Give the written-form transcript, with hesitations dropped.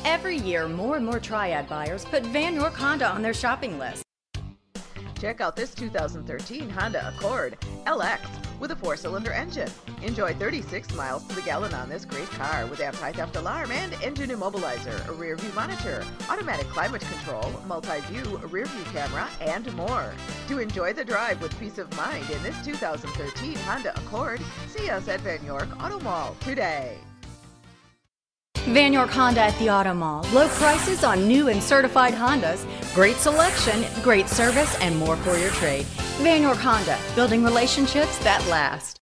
Every year, more and more Triad buyers put Van York Honda on their shopping list. Check out this 2013 Honda Accord LX with a 4-cylinder engine. Enjoy 36 miles to the gallon on this great car with anti-theft alarm and engine immobilizer, a rear view monitor, automatic climate control, multi-view rear view camera, and more. To enjoy the drive with peace of mind in this 2013 Honda Accord, see us at Van York Auto Mall today. Van York Honda at the Auto Mall. Low prices on new and certified Hondas, great selection, great service, and more for your trade. Van York Honda, building relationships that last.